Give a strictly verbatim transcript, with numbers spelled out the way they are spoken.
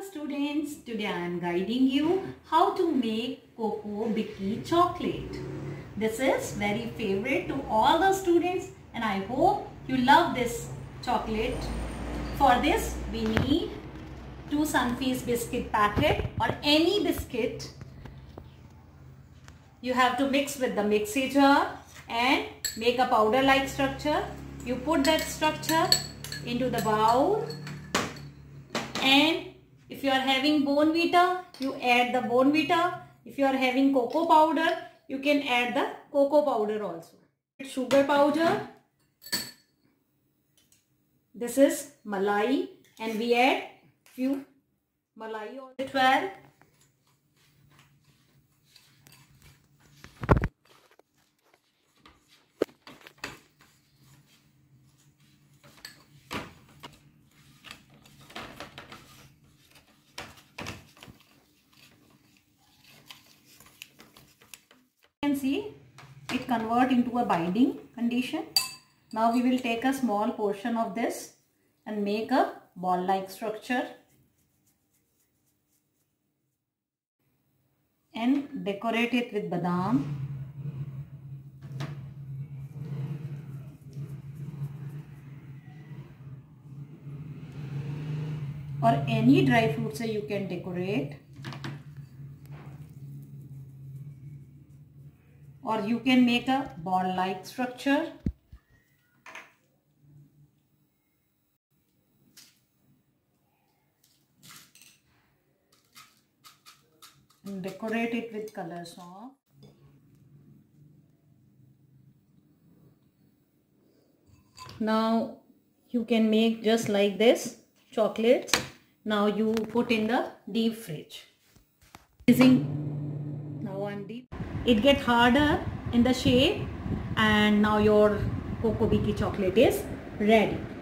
students, today I am guiding you how to make cocoa Bikee chocolate. This is very favorite to all the students and I hope you love this chocolate. For this we need two Sunfeast biscuit packet or any biscuit. You have to mix with the mixie jar and make a powder like structure. You put that structure into the bowl, and if you are having Bonvita, you add the Bonvita. If you are having cocoa powder, you can add the cocoa powder also. Sugar powder. This is malai and we add few malai also. twelve. You can see it convert into a binding condition. Now we will take a small portion of this and make a ball like structure and decorate it with badam or any dry fruits you can decorate. Or you can make a ball-like structure. And decorate it with colors of. Now you can make just like this chocolates. Now you put in the deep fridge. Now I'm deep. It gets harder in the shape and now your cocoa Bikee chocolate is ready.